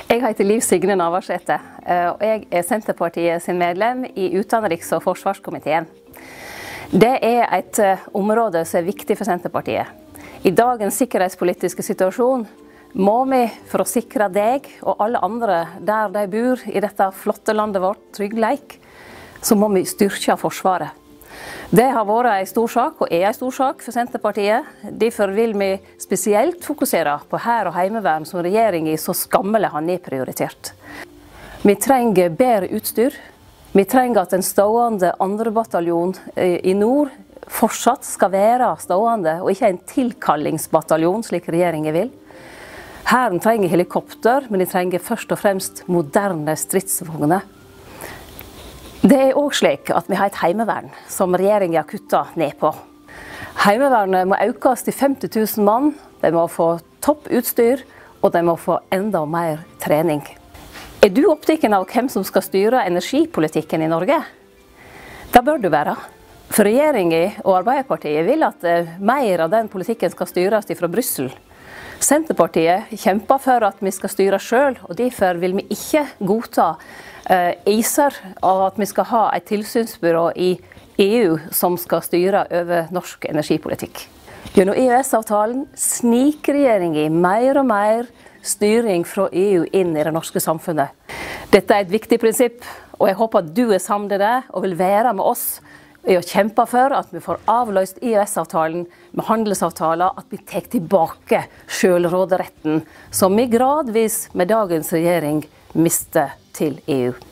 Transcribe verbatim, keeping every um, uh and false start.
Jeg heter Liv Signe Navarsete, og jeg er Senterpartiet sin medlem i utenriks- og forsvarskomiteen. Det er et område som er viktig for Senterpartiet. I dagens sikkerhetspolitiske situasjon må vi, for å sikre deg og alle andre der de bor i dette flotte landet vårt, tryggleik, så må vi styrke Forsvaret. Det har vært en stor sak, og er en stor sak for Senterpartiet. Derfor vil vi spesielt fokusere på hær og heimevern som regjeringen så skammelig har nedprioritert. Vi trenger bedre utstyr. Vi trenger at en stående andre bataljon i nord fortsatt skal være stående, og ikke en tilkallingsbataljon, slik regjeringen vil. Hæren trenger helikopter, men de trenger først og fremst moderne stridsvogner. Det er også slik at vi har et heimevern som regjeringen har kuttet ned på. Heimevernet må økes til femti tusen mann, de må få topp utstyr, og de må få enda mer trening. Er du opptatt av hvem som skal styre energipolitikken i Norge? Det bør du være. For regjeringen og Arbeiderpartiet vil at mer av den politikken skal styres fra Brussel. Senterpartiet kjemper for at vi skal styre selv, og derfor vil vi ikke godta uh, ISER av at vi skal ha et tilsynsbyrå i E U som skal styre over norsk energipolitikk. Gjennom E U S-avtalen sniker regjeringen mer og mer styring fra E U inn i det norske samfunnet. Dette er et viktig prinsipp, og jeg håper at du er sammen med det og vil være med oss i å kjempe for at vi får avløst E U S-avtalen med handelsavtaler, at vi tar tilbake selvråderetten som vi gradvis med dagens regjering mister til E U.